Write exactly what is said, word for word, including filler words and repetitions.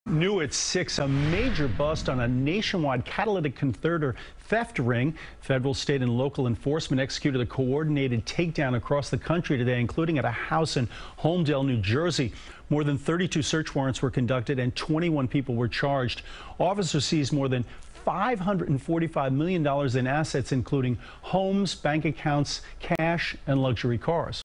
New at six, a major bust on a nationwide catalytic converter theft ring. Federal, state, and local enforcement executed a coordinated takedown across the country today, including at a house in Holmdel, New Jersey. More than thirty-two search warrants were conducted and twenty-one people were charged. Officers seized more than five hundred forty-five million dollars in assets, including homes, bank accounts, cash, and luxury cars.